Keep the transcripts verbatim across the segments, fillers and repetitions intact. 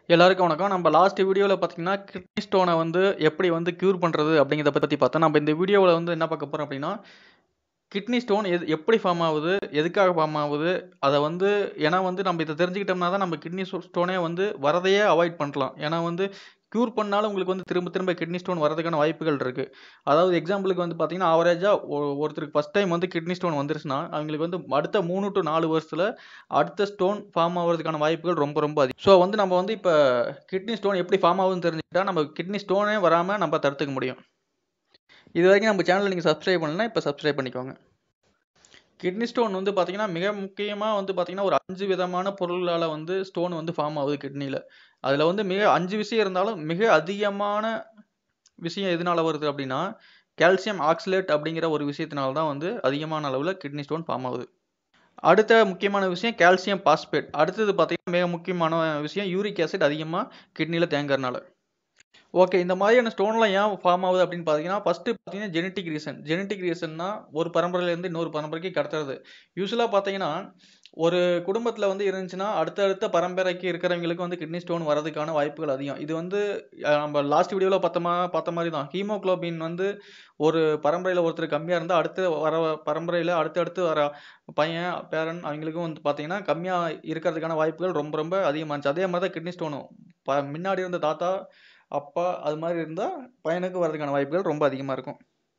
எல்லாருக்கும் வணக்கம். நம்ம லாஸ்ட் வீடியோல பார்த்தீங்கன்னா, கிட்னி ஸ்டோன வந்து எப்படி வந்து க்யூர் பண்றது அப்படிங்கிறத பத்தி பார்த்தோம். நம்ம இந்த வீடியோவுல வந்து என்ன பார்க்க போறோம் அப்படின்னா, கிட்னி ஸ்டோன் எது எப்படி ஃபார்ம் ஆகுது? எதுக்காக ஃபார்ம் ஆகுது? அத வந்து ஏன்னா வந்து நம்ம இத தெரிஞ்சுக்கிட்டோம்னா தான் நம்ம கிட்னி ஸ்டோ ஸ்டோனே வந்து வரதையே அவாய்ட் பண்ணலாம். ஏன்னா வந்து க்யூர் பண்ணாலும் உங்களுக்கு வந்து திரும்ப திரும்ப கிட்னி ஸ்டோன் வரதுக்கான வாய்ப்புகள் இருக்கு. அதாவது எக்ஸாம்பிளுக்கு வந்து பார்த்தீங்கன்னா, ஆவரேஜா ஒ ஒருத்தருக்கு ஃபர்ஸ்ட் டைம் வந்து கிட்னி ஸ்டோன் வந்துருச்சுன்னா, அவங்களுக்கு வந்து அடுத்த மூணு டூ நாலு வருஷத்துல அடுத்த ஸ்டோன் ஃபார்ம் ஆவறதுக்கான வாய்ப்புகள் ரொம்ப ரொம்ப அதிகம். ஸோ வந்து நம்ம வந்து இப்ப கிட்னி ஸ்டோன் எப்படி ஃபார்ம் ஆகுதுன்னு தெரிஞ்சுக்கிட்டா, நம்ம கிட்னி ஸ்டோனே வராம நம்ம தடுத்துக்க முடியும். இதுவரைக்கும் நம்ம சேனல நீங்க சப்ஸ்கிரைப் பண்ணலன்னா, இப்ப சப்ஸ்கிரைப் பண்ணிக்கோங்க. கிட்னி ஸ்டோன் வந்து பார்த்தீங்கன்னா, மிக முக்கியமா வந்து பார்த்தீங்கன்னா, ஒரு அஞ்சு விதமான பொருள்களால வந்து ஸ்டோன் வந்து ஃபார்ம் ஆகுது கிட்னில. அதுல வந்து மிக அஞ்சு விஷயம் இருந்தாலும், மிக அதிகமான விஷயம் எதனால வருது அப்படின்னா, கால்சியம் ஆக்சலேட் அப்படிங்கிற ஒரு விஷயத்தினால தான் வந்து அதிகமான அளவுல கிட்னி ஸ்டோன் ஃபார்ம் ஆகுது. அடுத்த முக்கியமான விஷயம் கால்சியம் பாஸ்பேட். அடுத்தது பார்த்தீங்கன்னா, மிக முக்கியமான விஷயம் யூரிக் ஆசிட் அதிகமா கிட்னில தேங்கறனால. ஓகே. இந்த மாதிரியான ஸ்டோன்லாம் ஏன் ஃபார்ம் ஆகுது அப்படின்னு பார்த்தீங்கன்னா, ஃபர்ஸ்ட்டு பார்த்தீங்கன்னா ஜெனடிக் ரீசன். ஜெனடிக் ரீசன்னா ஒரு பரம்பரையிலேருந்து இன்னொரு பரம்பரைக்கு கடத்துறது. யூசுவலா பார்த்தீங்கன்னா, ஒரு குடும்பத்தில வந்து இருந்துச்சுன்னா, அடுத்த அடுத்த பரம்பரைக்கு இருக்கிறவங்களுக்கு வந்து கிட்னி ஸ்டோன் வரதுக்கான வாய்ப்புகள் அதிகம். இது வந்து அ நம்ம லாஸ்ட் வீடியோல பார்த்தமா பார்த்த மாரி தான். ஹீமோகுளோபின் வந்து ஒரு பரம்பரையில ஒருத்தருக்கு கம்மியா இருந்தா, அடுத்து வர பரம்பரையில அடுத்து அடுத்து வர பையன், பேரன் அவங்களுக்கும் வந்து பார்த்தீங்கன்னா, கம்மியா இருக்கிறதுக்கான வாய்ப்புகள் ரொம்ப ரொம்ப அதிகமா இருந்துச்சு. அதே மாரி தான் கிட்னி ஸ்டோனும். ப முன்னாடி இருந்த தாத்தா, அப்பா அது மாரி இருந்தா, பையனுக்கு வரதுக்கான வாய்ப்புகள் ரொம்ப அதிகமா இருக்கும்.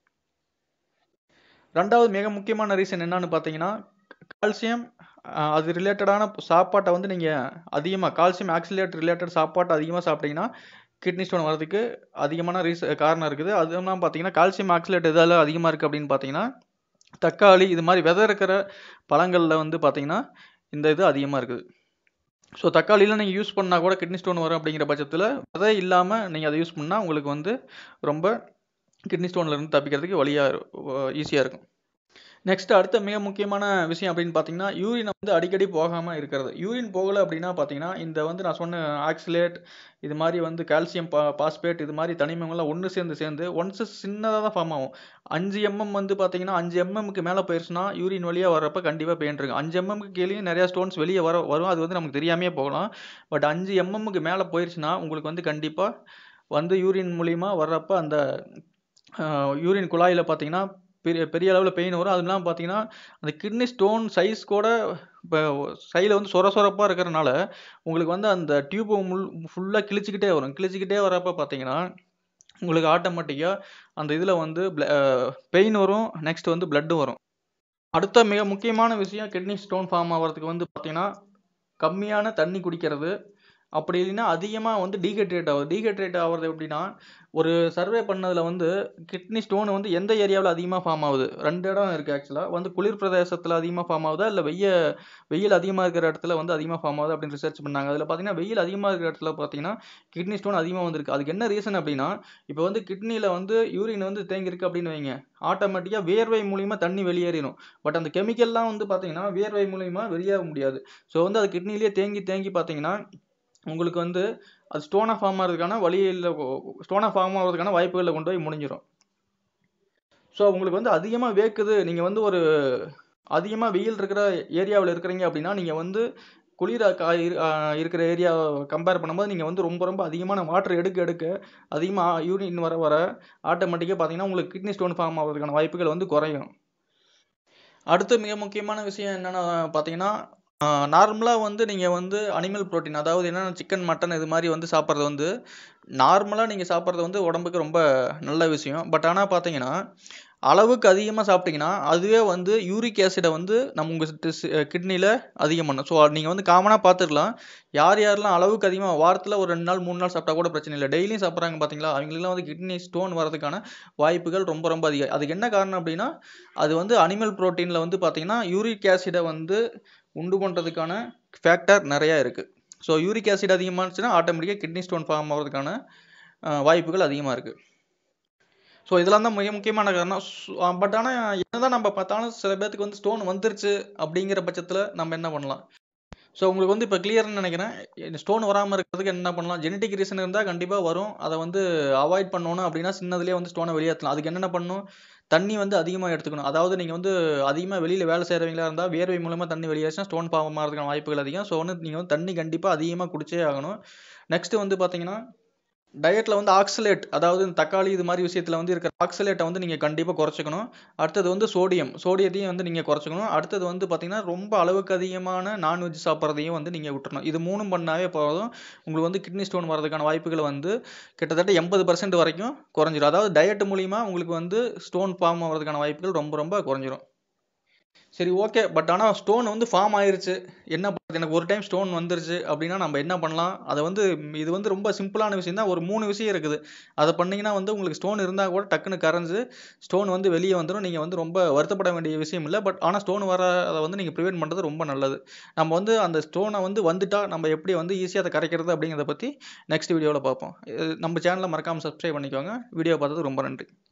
ரெண்டாவது மிக முக்கியமான ரீசன் என்னன்னு பார்த்தீங்கன்னா, கால்சியம் அ அது ரிலேட்டடான சாப்பாட்ட வந்து நீங்க அதிகமா கால்சியம் ஆக்ஸலேட் ரிலேட்டட் சாப்பாட்ட அதிகமா சாப்பிட்டீங்கன்னா, கிட்னி ஸ்டோன் வரதுக்கு அதிகமான ரீச காரணம் இருக்குது. அதுலாம் பார்த்தீங்கன்னா, கால்சியம் ஆக்ஸலேட் எதால அதிகமா இருக்கு அப்படின்னு பார்த்தீங்கன்னா, தக்காளி இது மாரி விதை இருக்கிற பழங்கள்ல வந்து பார்த்தீங்கன்னா, இந்த இது அதிகமா இருக்குது. ஸோ தக்காளிலாம் நீங்க யூஸ் பண்ணா கூட கிட்னி ஸ்டோன் வரும் அப்படிங்கிற பட்சத்தில, விதை இல்லாம நீங்க அத யூஸ் பண்ணா உங்களுக்கு வந்து ரொம்ப கிட்னி ஸ்டோன்ல இருந்து தப்பிக்கிறதுக்கு வழியா வ ஈஸியா இருக்கும். நெக்ஸ்ட் அடுத்த மிக முக்கியமான விஷயம் அப்படின்னு பார்த்தீங்கன்னா, யூரின் வந்து அடிக்கடி போகாம இருக்கிறது. யூரின் போகல அப்படின்னா பார்த்தீங்கன்னா, இந்த வந்து நான் சொன்ன ஆக்ஸலேட் இது மாரி வந்து கால்சியம் பா பாஸ்பேட் இது மாரி தனிமங்கள்லாம் ஒண்ணு சேர்ந்து சேர்ந்து ஒன்ஸ் சின்னதா தான் ஃபார்ம் ஆகும். அஞ்சு எம்எம் வந்து பார்த்தீங்கன்னா, அஞ்சு எம்எம்க்கு மேல போயிருச்சுன்னா, யூரின் வழியா வர்றப்ப கண்டிப்பா பெயின் இருக்கும். அஞ்சு எம்எம்க்கு கீழயும் நெறைய ஸ்டோன்ஸ் வெளிய வர வரும். அது வந்து நமக்கு தெரியாமயே போகலாம். பட் அஞ்சு எம்எம்க்கு மேல போயிருச்சுன்னா, உங்களுக்கு வந்து கண்டிப்பா வந்து யூரின் மூலியமா வர்றப்ப அந்த அ யூரின் குழாயில பார்த்தீங்கன்னா, பெரிய பெரிய அளவுல பெயின் வரும். அதுவும் இல்லாம பார்த்தீங்கன்னா, அந்த கிட்னி ஸ்டோன் சைஸ் கூட இப்ப சைடுல வந்து சொர சொரப்பா இருக்கிறனால, உங்களுக்கு வந்து அந்த டியூப் முல் ஃபுல்லா கிழிச்சுக்கிட்டே வரும். கிழிச்சுக்கிட்டே வரப்ப பார்த்தீங்கன்னா, உங்களுக்கு ஆட்டோமேட்டிக்கா அந்த இதுல வந்து ப்ள அ பெயின் வரும். நெக்ஸ்ட் வந்து பிளட்டும் வரும். அடுத்த மிக முக்கியமான விஷயம் கிட்னி ஸ்டோன் ஃபார்ம் ஆவறதுக்கு வந்து பார்த்தீங்கன்னா, கம்மியான தண்ணி குடிக்கிறது. அப்படி இல்லைன்னா அதிகமா வந்து டீஹைட்ரேட் ஆகுது. டீஹைட்ரேட் ஆவுறது எப்படின்னா, ஒரு சர்வே பண்ணதுல வந்து கிட்னி ஸ்டோன் வந்து எந்த ஏரியாவுல அதிகமா ஃபார்ம் ஆகுது? ரெண்டு இடம் இருக்கு ஆக்சுவலா. வந்து குளிர் பிரதேசத்துல அதிகமா ஃபார்ம் ஆகுதா? இல்ல வெய்ய வெயில் அதிகமா இருக்கிற இடத்துல வந்து அதிகமா ஃபார்ம் ஆகுதா? அப்படின்னு ரிசர்ச் பண்ணாங்க. அதுல பார்த்தீங்கன்னா, வெயில் அதிகமா இருக்கிற இடத்துல பார்த்தீங்கன்னா, கிட்னி ஸ்டோன் அதிகமா வந்திருக்கு. அதுக்கு என்ன ரீசன் அப்படின்னா, இப்ப வந்து கிட்னில வந்து யூரின் வந்து தேங்கியிருக்கு அப்படின்னு வைங்க. ஆட்டோமேட்டிக்கா வியர்வை மூலியமா தண்ணி வெளியேறிரும். பட் அந்த கெமிக்கல்லாம் வந்து பார்த்தீங்கன்னா, வியர்வை மூலியமா வெளியேற முடியாது. ஸோ வந்து அது கிட்னிலயே தேங்கி தேங்கி பார்த்தீங்கன்னா, உங்களுக்கு வந்து அது ஸ்டோனா ஃபார்ம் ஆகுறதுக்கான வழியில ஸ்டோனா ஃபார்ம் ஆகுறதுக்கான வாய்ப்புகள்ல கொண்டு போய் முடிஞ்சிரும். ஸோ உங்களுக்கு வந்து அதிகமா வேர்க்குது. நீங்க வந்து ஒரு அதிகமா வெயில் இருக்கிற ஏரியாவுல இருக்கிறீங்க அப்படின்னா, நீங்க வந்து குளிர கா இரு அ இருக்கிற ஏரியா கம்பேர் பண்ணும்போது, நீங்க வந்து ரொம்ப ரொம்ப அதிகமான வாட்டர் எடுக்க எடுக்க, அதிகமா யூரின் வர வர ஆட்டோமேட்டிக்கா பார்த்தீங்கன்னா, உங்களுக்கு கிட்னி ஸ்டோன் ஃபார்ம் ஆகுறதுக்கான வாய்ப்புகள் வந்து குறையும். அடுத்து மிக முக்கியமான விஷயம் என்னன்னு பார்த்தீங்கன்னா, அ நார்மலா வந்து நீங்க வந்து அனிமல் புரோட்டீன் அதாவது என்னன்னா சிக்கன், மட்டன் இது மாரி வந்து சாப்பிடுறது வந்து, நார்மலா நீங்க சாப்பிடுறது வந்து உடம்புக்கு ரொம்ப நல்ல விஷயம். பட் ஆனா பார்த்தீங்கன்னா, அளவுக்கு அதிகமா சாப்பிட்டீங்கன்னா, அதுவே வந்து யூரிக் ஆசிட வந்து நம்ம உங்க டிஸ் கிட்னில அதிகம் பண்ணும். ஸோ நீங்க வந்து காமனா பார்த்துக்கலாம். யார் யாரெல்லாம் அளவுக்கு அதிகமா வாரத்துல ஒரு ரெண்டு நாள், மூணு நாள் சாப்பிட்டா கூட பிரச்சனை இல்ல. டெய்லியும் சாப்பிடுறாங்க பார்த்தீங்களா, அவங்களுக்கெல்லாம் வந்து கிட்னி ஸ்டோன் வரதுக்கான வாய்ப்புகள் ரொம்ப ரொம்ப அதிகம். அதுக்கு என்ன காரணம் அப்டின்னா, அது வந்து அனிமல் புரோட்டீன்ல வந்து பார்த்தீங்கன்னா, யூரிக் ஆசிட வந்து உண்டு பண்றதுக்கான ஃபேக்டர் நெறைய இருக்கு. ஸோ யூரிக் ஆசிட் அதிகமானுச்சுன்னா, ஆட்டோமேட்டிக்கா கிட்னி ஸ்டோன் ஃபார்ம் ஆவறதுக்கான அ வாய்ப்புகள் அதிகமா இருக்கு. ஸோ இதெல்லாம் தான் மிக முக்கியமான காரணம். ஸ் பட் ஆனா என்னதான் நம்ம பார்த்தாலும் சில பேத்துக்கு வந்து ஸ்டோன் வந்துருச்சு அப்படிங்கிற பட்சத்தில நம்ம என்ன பண்ணலாம்? ஸோ உங்களுக்கு வந்து இப்போ கிளியர்னு நினைக்கிறேன். ஸ்டோன் வராமல் இருக்கிறதுக்கு என்ன பண்ணலாம்? ஜெனடிக் ரீசன் இருந்தால் கண்டிப்பாக வரும். அதை வந்து அவாய்ட் பண்ணணும் அப்படின்னா சின்னதுலேயே வந்து ஸ்டோனை வெளியேற்றலாம். அதுக்கு என்னென்ன பண்ணணும்? தண்ணி வந்து அதிகமாக எடுத்துக்கணும். அதாவது நீங்கள் வந்து அதிகமாக வெளியில் வேலை செய்கிறவங்களா இருந்தால் வேர்வை மூலமாக தண்ணி வெளியேறிச்சுன்னா ஸ்டோன் ஃபார்ம் ஆகிறதுக்கான வாய்ப்புகள் அதிகம். ஸோ வந்து நீங்கள் வந்து தண்ணி கண்டிப்பாக அதிகமாக குடிச்சே ஆகணும். நெக்ஸ்ட்டு வந்து பார்த்தீங்கன்னா டயட்டில் வந்து ஆக்சலேட், அதாவது இந்த தக்காளி இது மாதிரி விஷயத்தில் வந்து இருக்கிற ஆக்சலேட்டை வந்து நீங்கள் கண்டிப்பாக குறைச்சிக்கணும். அடுத்தது வந்து சோடியம் சோடியத்தையும் வந்து நீங்கள் குறைச்சிக்கணும். அடுத்தது வந்து பார்த்தீங்கன்னா ரொம்ப அளவுக்கு அதிகமான நான்வெஜ் சாப்பிட்றதையும் வந்து நீங்கள் விட்டுறணும். இது மூணும் பண்ணாவே போதும், உங்களுக்கு வந்து கிட்னி ஸ்டோன் வரதுக்கான வாய்ப்புகள் வந்து கிட்டத்தட்ட எண்பது பர்சன்ட் வரைக்கும் குறைஞ்சிரும். அதாவது டயட் மூலிமா உங்களுக்கு வந்து ஸ்டோன் ஃபார்ம் ஆகிறதுக்கான வாய்ப்புகள் ரொம்ப ரொம்ப குறைஞ்சிரும். சரி, ஓகே. பட் ஆனால் ஸ்டோன் வந்து ஃபார்ம் ஆயிருச்சு, என்ன பண்ணுறது? எனக்கு ஒரு டைம் ஸ்டோன் வந்துருச்சு அப்படின்னா நம்ம என்ன பண்ணலாம்? அதை வந்து இது வந்து ரொம்ப சிம்பிளான விஷயம் தான். ஒரு மூணு விஷயம் இருக்குது. அதை பண்ணீங்கன்னா வந்து உங்களுக்கு ஸ்டோன் இருந்தால் கூட டக்குன்னு கரைஞ்சு ஸ்டோன் வந்து வெளியே வந்துடும். நீங்கள் வந்து ரொம்ப வருத்தப்பட வேண்டிய விஷயம் இல்லை. பட் ஆனால் ஸ்டோன் வர அதை வந்து நீங்கள் ப்ரிவென்ட் பண்ணுறது ரொம்ப நல்லது. நம்ம வந்து அந்த ஸ்டோனை வந்து வந்துட்டா நம்ம எப்படி வந்து ஈஸியாக அதை கரைக்கிறது அப்படிங்கிறத பற்றி நெக்ஸ்ட் வீடியோவில் பார்ப்போம். இது நம்ம சேனலை மறக்காமல் சப்ஸ்கிரைப் பண்ணிக்கோங்க. வீடியோ பார்த்ததுக்கு ரொம்ப நன்றி.